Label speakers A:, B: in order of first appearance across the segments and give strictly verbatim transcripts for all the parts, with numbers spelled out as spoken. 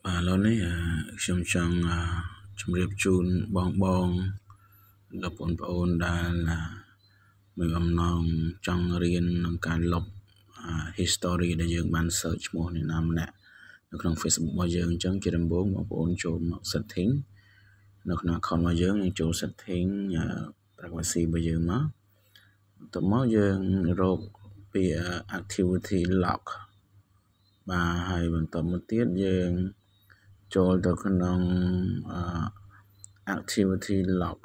A: Và lâu nayខ្ញុំចង់ជម្រាបជូនបងបងលោកបងប្អូនដែលមានអំណងចង់រៀននឹងការលុប history ដែលយើងបាន search ឈ្មោះអ្នកណាម្នាក់នៅក្នុង Facebook របស់យើងអញ្ចឹងជាដំបូងបងប្អូនចូលមក setting នៅក្នុង account របស់យើងយើងចូល setting privacy របស់យើងមកបន្ទាប់មកយើងរកពាក្យ activity lock បាទហើយបន្តមកទៀតយើងចូលទៅក្នុង activity lock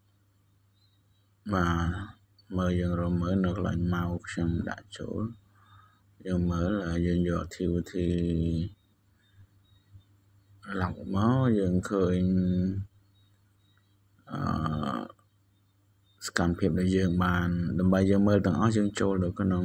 A: បាទមើលយើងរកមើលនៅកន្លែង mouse ខ្ញុំដាក់ចូលយើងមើលយើងយក activity lock មកយើងឃើញអឺសកម្មភាពដែលយើងបានដើម្បីយើងមើលទាំងអស់យើងចូលទៅក្នុង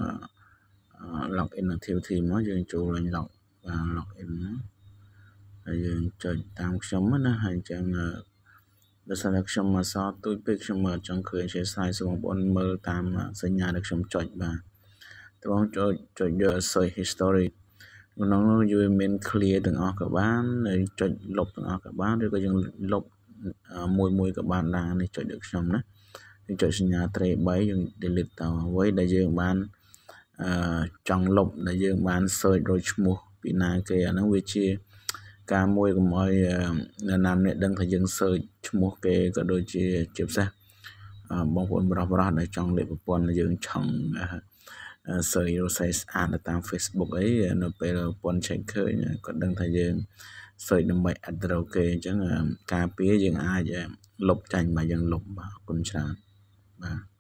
A: login activity មកយើងចូលលេង log បាទ login ហើយយើងចុចតាមខ្ញុំណាហើយអញ្ចឹងដោយសារតែខ្ញុំមកសល់ទូចពេកខ្ញុំមកចង់ឃើញជាស្លាយសូមបងប្អូនមើលតាមសញ្ញាដែលខ្ញុំចុចបាទតើបងចុចចុចយក search history ក្នុងនោះយើងមាន clear ទាំងអស់ក៏បានហើយចុចលុបទាំងអស់ក៏បានឬក៏យើងលុបមួយមួយក៏បានដែរនេះចុចដូចខ្ញុំណាយើងចុចសញ្ញាត្រី3យើង delete ទៅអ្វីដែលយើងបានអឺចង់លុបដែលយើងបាន search រកឈ្មោះពីណាគេអាហ្នឹងវាជាការមួយកុំឲ្យអ្នកណាម្នាក់ដឹងថាយើង search ឈ្មោះគេក៏ដូចជាជាពិសេសបងប្អូនបរិបរោះដែលចង់លេខប្រព័ន្ធយើងឆង់ search រកស្អីស្អាតតាម Facebook អីនៅពេលប្រព័ន្ធ check ឃើញគាត់ដឹងថាយើង search ដើម្បី add ត្រូវគេអញ្ចឹងការពារយើងអាចលុបចាញ់បើយើងលុបបាទអរគុណច្រើនបាទ